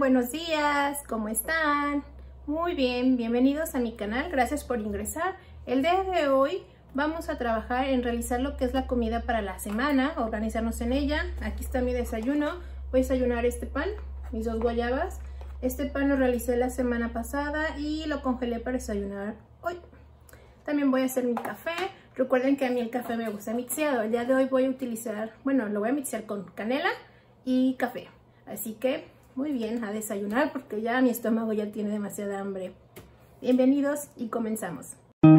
buenos días, ¿cómo están? Muy bien, bienvenidos a mi canal, gracias por ingresar. El día de hoy vamos a trabajar en realizar lo que es la comida para la semana, organizarnos en ella. Aquí está mi desayuno, voy a desayunar este pan, mis 2 guayabas. Este pan lo realicé la semana pasada y lo congelé para desayunar hoy. También voy a hacer mi café. Recuerden que a mí el café me gusta mixeado. El día de hoy voy a utilizar, lo voy a mixear con canela y café. Así que muy bien, a desayunar porque ya mi estómago ya tiene demasiada hambre. Bienvenidos y comenzamos.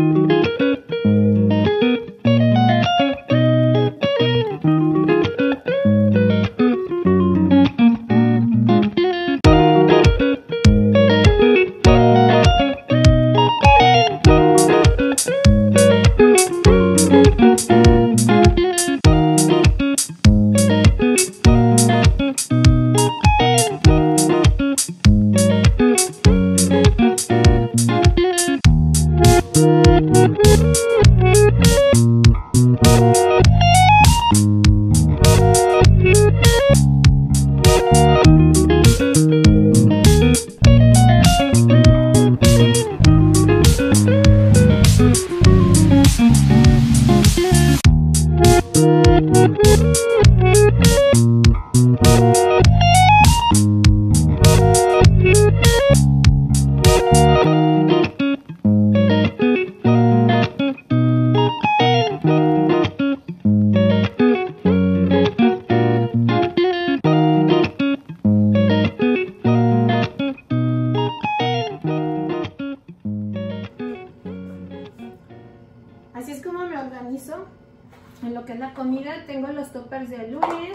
Así es como me organizo en lo que es la comida. Tengo los toppers del lunes,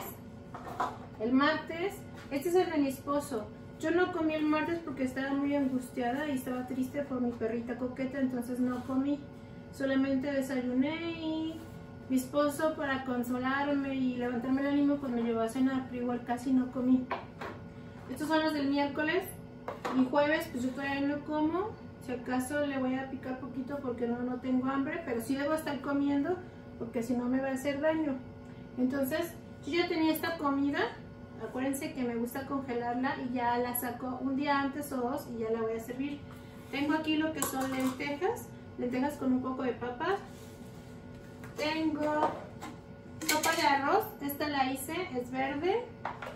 el martes. Este es el de mi esposo. Yo no comí el martes porque estaba muy angustiada y estaba triste por mi perrita Coqueta, entonces no comí. Solamente desayuné y mi esposo, para consolarme y levantarme el ánimo, pues me llevó a cenar, pero igual casi no comí. Estos son los del miércoles y jueves, pues yo todavía no como. Si acaso le voy a picar poquito porque no tengo hambre, pero sí debo estar comiendo porque si no me va a hacer daño. Entonces, yo ya tenía esta comida. Acuérdense que me gusta congelarla y ya la saco un día antes o 2 y ya la voy a servir. Tengo aquí lo que son lentejas con un poco de papas. Tengo sopa de arroz, esta la hice, es verde.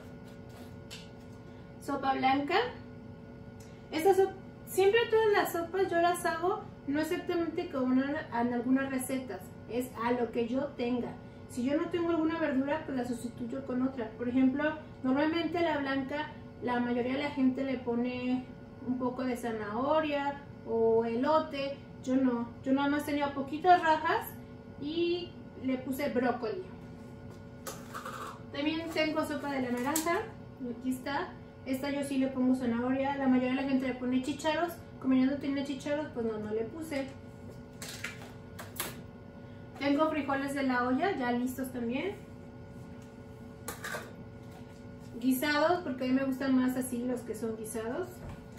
Sopa blanca. Esta sopa, siempre todas las sopas yo las hago no exactamente como en algunas recetas, es a lo que yo tenga. Si yo no tengo alguna verdura, pues la sustituyo con otra. Por ejemplo, normalmente la blanca, la mayoría de la gente le pone un poco de zanahoria o elote. Yo no, yo nada más tenía poquitas rajas y le puse brócoli. También tengo sopa de la naranja, aquí está. Esta yo sí le pongo zanahoria, la mayoría de la gente le pone chícharos. Como yo no tenía chícharos, pues no le puse. Tengo frijoles de la olla, ya listos también. Guisados, porque a mí me gustan más así los que son guisados.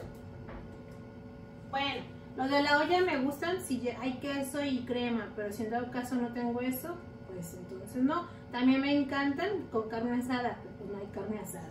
Bueno, los de la olla me gustan si hay queso y crema, pero si en dado caso no tengo eso, pues entonces no. También me encantan con carne asada, pero pues no hay carne asada.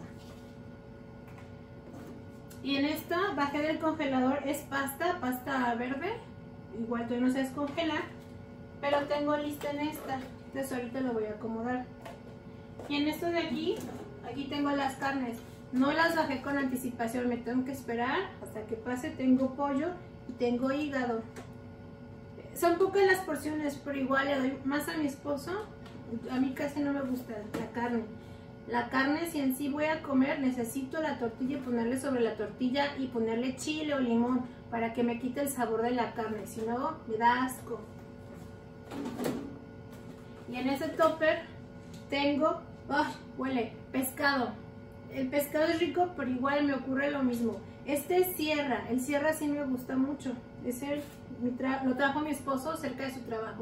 Y en esta bajé del congelador, es pasta verde, igual todavía no se descongela, pero tengo lista en esta, entonces ahorita lo voy a acomodar. Y en esto de aquí tengo las carnes, no las bajé con anticipación, me tengo que esperar hasta que pase. Tengo pollo y tengo hígado. Son pocas las porciones, pero igual le doy más a mi esposo. A mí casi no me gusta la carne. La carne, si en sí voy a comer, necesito la tortilla y ponerle sobre la tortilla y ponerle chile o limón para que me quite el sabor de la carne, si no me da asco. Y en ese topper tengo, huele, pescado. El pescado es rico, pero igual me ocurre lo mismo. Este es sierra, el sierra sí me gusta mucho. Lo trajo mi esposo cerca de su trabajo.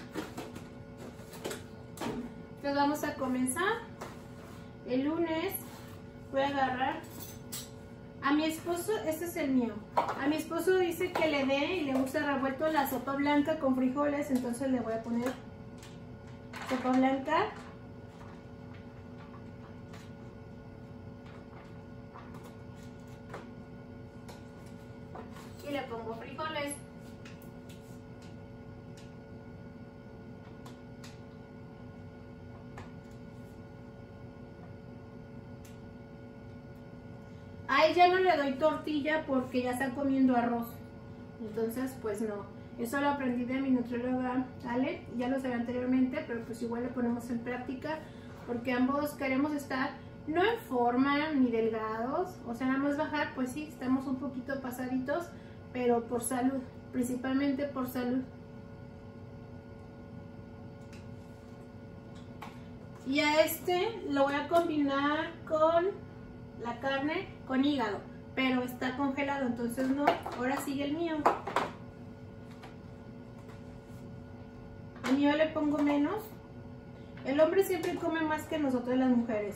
Entonces vamos a comenzar. El lunes voy a agarrar a mi esposo, este es el mío. A mi esposo dice que le dé y le gusta revuelto la sopa blanca con frijoles, entonces le voy a poner sopa blanca. A ella no le doy tortilla porque ya está comiendo arroz. Entonces, pues no. Eso lo aprendí de mi nutrióloga Ale, ya lo sabía anteriormente, pero pues igual lo ponemos en práctica porque ambos queremos estar no en forma ni delgados, o sea, nada más bajar, pues sí, estamos un poquito pasaditos, pero por salud, principalmente por salud. Y a este lo voy a combinar con la carne con hígado, pero está congelado, entonces no. Ahora sigue el mío. El mío le pongo menos. El hombre siempre come más que nosotros las mujeres.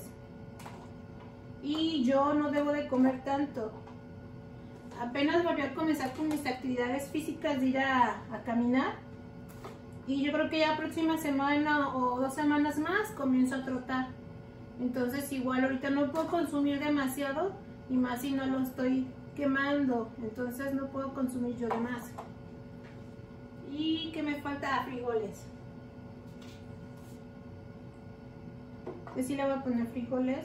Y yo no debo de comer tanto. Apenas volví a comenzar con mis actividades físicas de ir a caminar. Y yo creo que ya próxima semana o 2 semanas más comienzo a trotar. Entonces igual ahorita no puedo consumir demasiado. Y más si no lo estoy quemando. Entonces no puedo consumir yo de más. Y que me falta frijoles. Pues sí le voy a poner frijoles.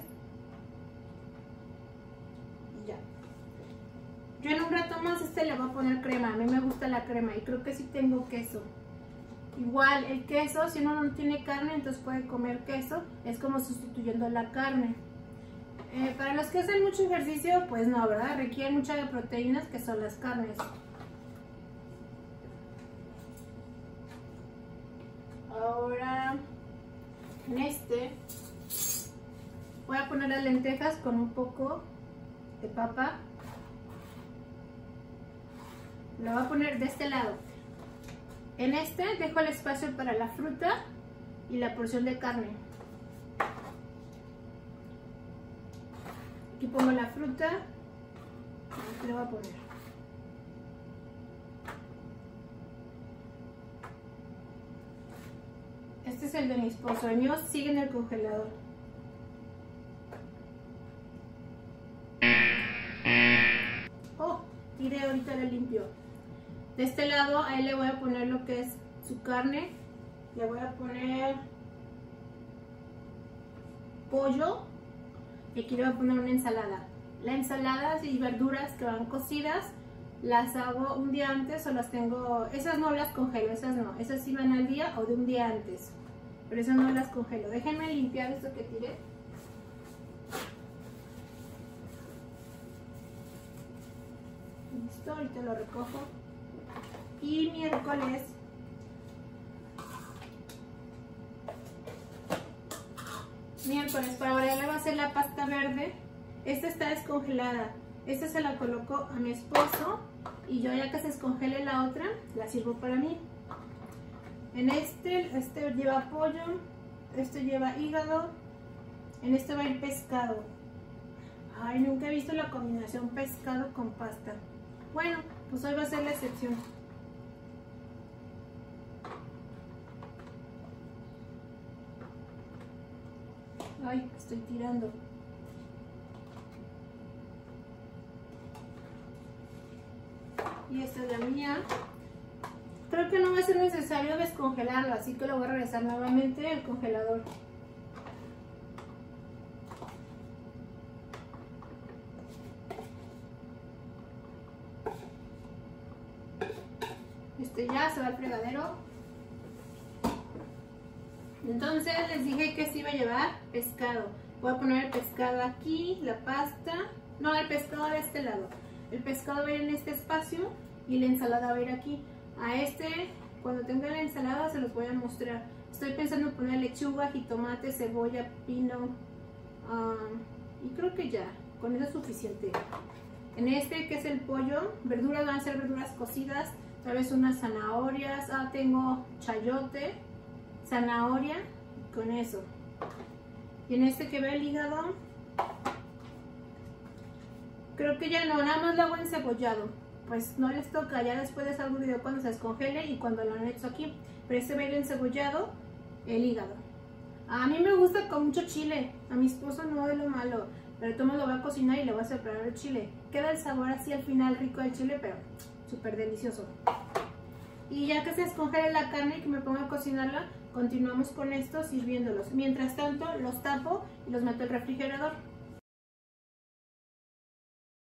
Y ya. Yo en un rato más le voy a poner crema. A mí me gusta la crema y creo que sí tengo queso. Igual el queso, si uno no tiene carne, entonces puede comer queso. Es como sustituyendo la carne. Para los que hacen mucho ejercicio, pues no, ¿verdad? Requieren muchas proteínas que son las carnes. Ahora en este voy a poner las lentejas con un poco de papa. Lo voy a poner de este lado. En este dejo el espacio para la fruta y la porción de carne. Aquí pongo la fruta. Aquí le voy a poner. Este es el de mi esposo. El mío sigue en el congelador. Oh, tiré, ahorita lo limpio. De este lado a él le voy a poner lo que es su carne. Le voy a poner pollo. Y aquí le voy a poner una ensalada. La ensalada y verduras que van cocidas las hago un día antes o las tengo. Esas no las congelo, esas no. Esas sí van al día o de un día antes. Pero esas no las congelo. Déjenme limpiar esto que tiré. Listo, ahorita lo recojo. Y miércoles para ahora le va a hacer la pasta verde. Esta está descongelada. Esta se la coloco a mi esposo y yo, ya que se descongele la otra, la sirvo para mí. En este lleva pollo, este lleva hígado, en este va a ir pescado. Ay, nunca he visto la combinación pescado con pasta. Bueno, pues hoy va a ser la excepción. Ay, estoy tirando. Y esta es la mía. Creo que no va a ser necesario descongelarlo, así que lo voy a regresar nuevamente al congelador. Este ya se va al fregadero. Entonces les dije que se iba a llevar pescado. Voy a poner el pescado aquí, la pasta. No, el pescado de este lado. El pescado va a ir en este espacio y la ensalada va a ir aquí. A este, cuando tenga la ensalada, se los voy a mostrar. Estoy pensando en poner lechuga, jitomate, cebolla, pino. Y creo que ya, con eso es suficiente. En este, que es el pollo, verduras van a ser verduras cocidas. Tal vez unas zanahorias. Tengo chayote, zanahoria, con eso. Y en este que ve el hígado, creo que ya no, nada más lo hago encebollado. Pues no les toca, ya después les hago un video cuando se descongele y cuando lo anexo aquí. Pero este va a ir encebollado, el hígado. A mí me gusta con mucho chile, a mi esposo no es lo malo. Pero todo lo voy a cocinar y le voy a separar el chile. Queda el sabor así al final rico del chile, pero súper delicioso. Y ya que se descongele la carne y que me ponga a cocinarla, continuamos con esto sirviéndolos. Mientras tanto los tapo y los meto al refrigerador.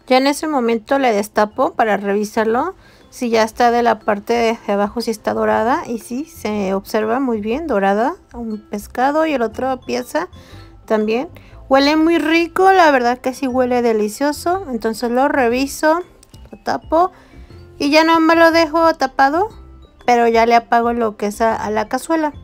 Ya en ese momento le destapo para revisarlo. Si ya está de la parte de abajo, si está dorada. Y sí, se observa muy bien dorada un pescado y el otro pieza también. Huele muy rico, la verdad que sí huele delicioso. Entonces lo reviso, lo tapo y ya no me lo dejo tapado, pero ya le apago lo que es a la cazuela.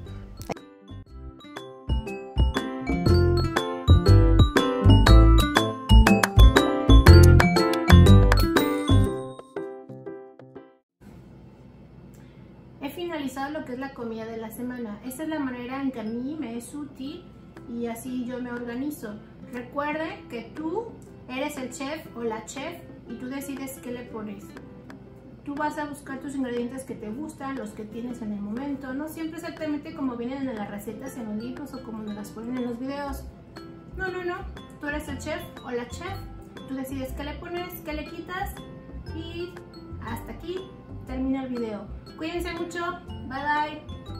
He finalizado lo que es la comida de la semana. Esta es la manera en que a mí me es útil y así yo me organizo. Recuerde que tú eres el chef o la chef y tú decides qué le pones. Tú vas a buscar tus ingredientes que te gustan, los que tienes en el momento, no siempre exactamente como vienen en las recetas, en los libros o como nos las ponen en los videos. No, tú eres el chef o la chef, tú decides qué le pones, qué le quitas y hasta aquí termina el video. Cuídense mucho, bye bye.